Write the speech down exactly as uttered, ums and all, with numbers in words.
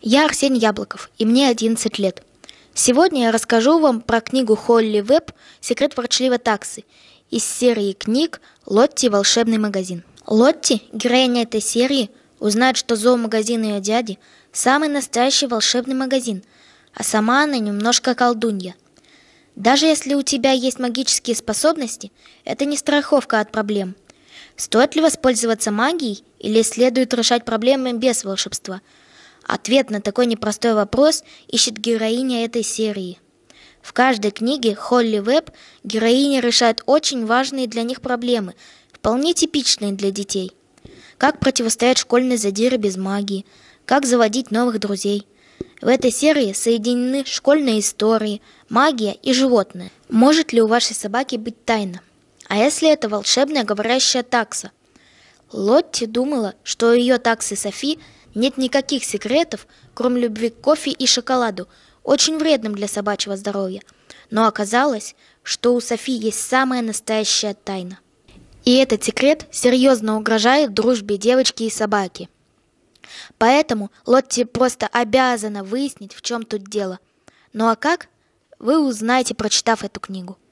Я Арсений Яблоков, и мне одиннадцать лет. Сегодня я расскажу вам про книгу Холли Веб «Секрет ворчливой таксы» из серии книг «Лотти. Волшебный магазин». Лотти, героиня этой серии, узнает, что зоомагазин ее дяди – самый настоящий волшебный магазин, а сама она немножко колдунья. Даже если у тебя есть магические способности, это не страховка от проблем. Стоит ли воспользоваться магией или следует решать проблемы без волшебства? Ответ на такой непростой вопрос ищет героиня этой серии. В каждой книге Холли Веб героиня решает очень важные для них проблемы, вполне типичные для детей. Как противостоять школьной задире без магии, как заводить новых друзей. В этой серии соединены школьные истории, магия и животные. Может ли у вашей собаки быть тайна? А если это волшебная говорящая такса? Лотти думала, что у ее таксы Софи нет никаких секретов, кроме любви к кофе и шоколаду, очень вредным для собачьего здоровья. Но оказалось, что у Софи есть самая настоящая тайна. И этот секрет серьезно угрожает дружбе девочки и собаки. Поэтому Лотти просто обязана выяснить, в чем тут дело. Ну а как? Вы узнаете, прочитав эту книгу.